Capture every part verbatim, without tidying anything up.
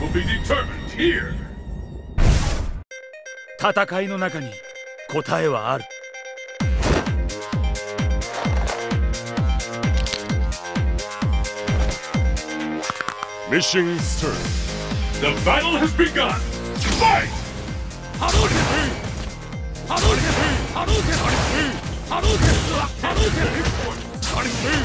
be determined here. 戦いの中に答えはある。 Mission start. The battle has begun. Fight! Hadouken! Hadouken! Hadouken! Hadouken! Hadouken! Hadouken!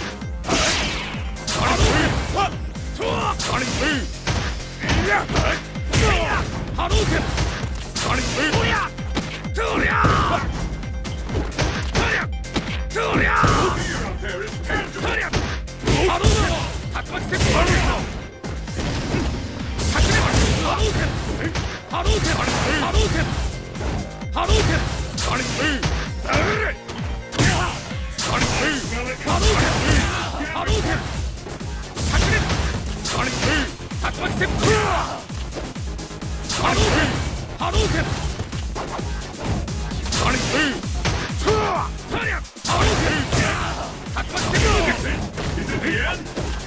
Is it the end?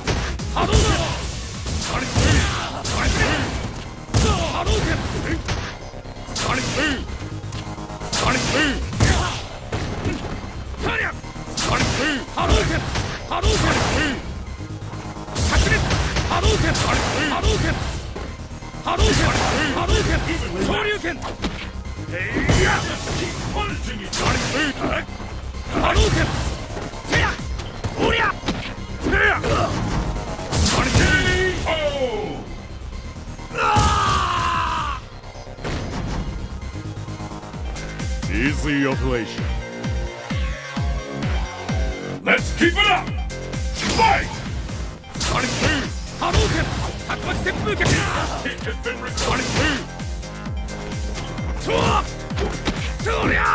Easy operation. Let's keep it up! Fight! Sonic Boom! Hadouken! Tatsumaki Senpu Kyaku! Kick has been restored! Sonic Boom! Toa! Toria!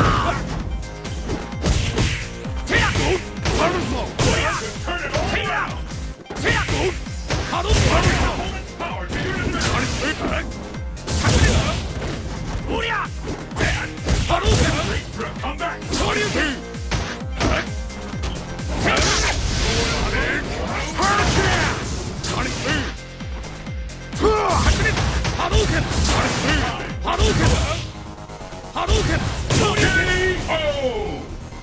Teya! Turn it all around! Teya! Hadouken! Opponent's power to your advantage! Sonic Boom! Toria! Hadouken! Come back! Sonic Boom! Hadouken! Hadouken! Hadouken! K O!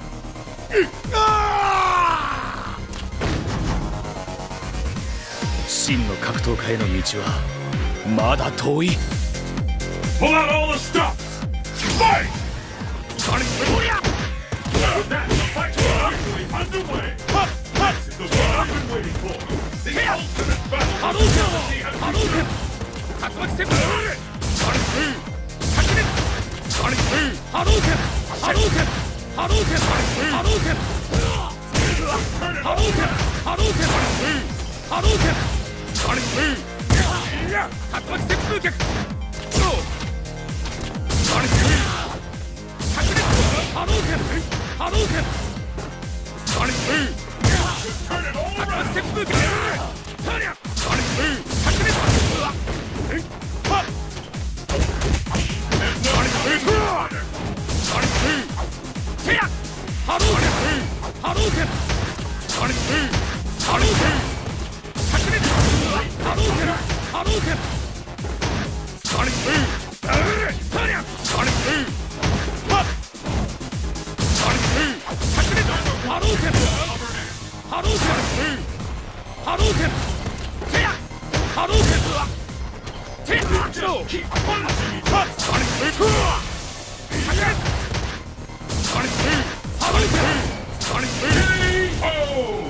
真の格闘家への道はまだ遠い。Pull out all the stops! Fight! Sonic Boom! That's the fight officially underway! This is the one I've been waiting for! The ultimate battle! Hadouken! Hadouken! Tatsumaki Senpu! Sonic Boom! Sonic Boom! Hadouken! Hadouken! Hadouken! Hadouken! Hadouken! Hadouken! Hadouken! Sonic Boom! Tatsumaki Senpu Kyaku! Sonic Boom! Hadouken! Hadouken! Sonic Boom! Tatsumaki Senpu Kyaku! Sonic Boom! Sonic Boom! Sonic Boom! Teya! Hadouken! Hadouken! Sonic Boom! Sonic Boom! Hadouken! Hadouken! Sonic Boom! Sonic Boom! Sonic Boom! Hadouken! Hadouken! Hadouken! Teya! Hadouken! Teya! Keep punishing each other! Sonic Boom! Sonic Boom! Sonic Boom! Sonic Boom! K O!